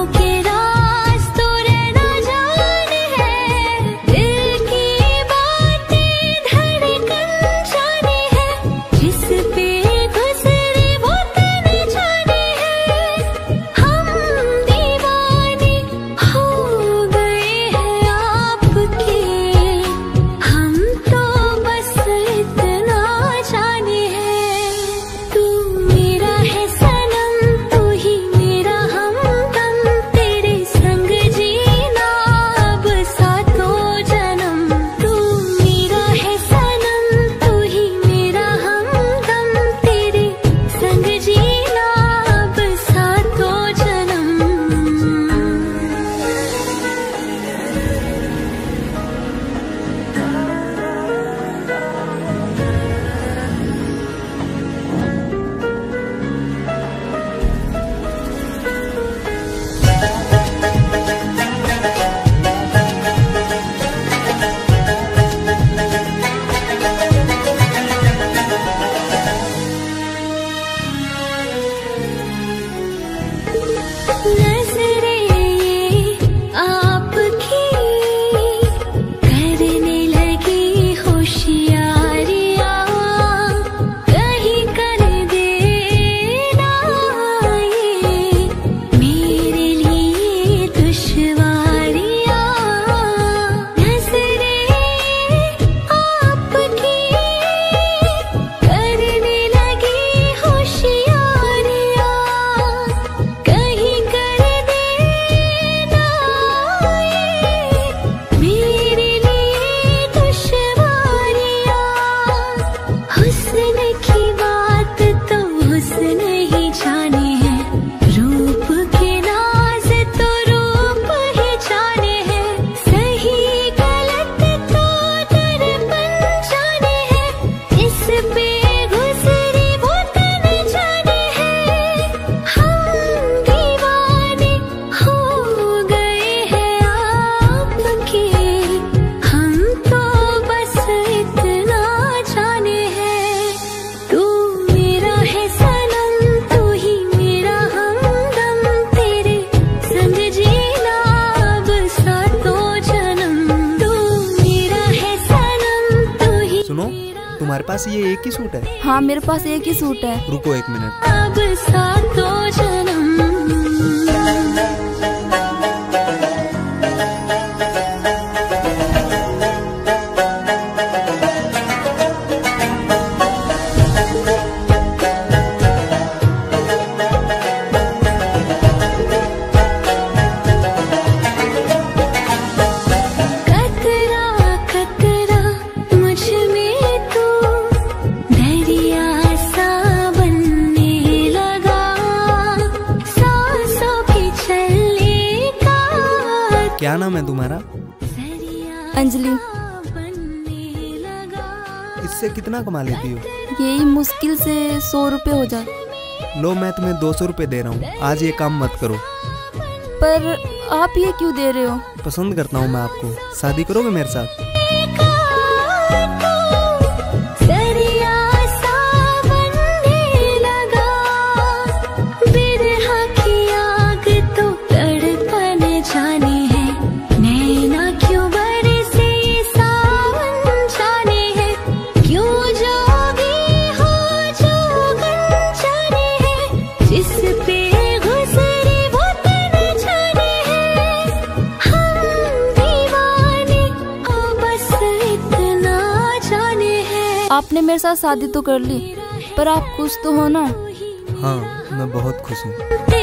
तुम्हारे पास ये एक ही सूट है? हाँ मेरे पास एक ही सूट है। रुको 1 मिनट। अब सातों जन्म क्या नाम है तुम्हारा? अंजलि। इससे कितना कमा लेती हो? यही मुश्किल से 100 रुपए हो जाए। लो मैं तुम्हें 200 रुपए दे रहा हूँ, आज ये काम मत करो। पर आप ये क्यों दे रहे हो? पसंद करता हूँ मैं आपको, शादी करोगे मेरे साथ? आपने मेरे साथ शादी तो कर ली, पर आप खुश तो हो ना? हाँ मैं बहुत खुश हूँ।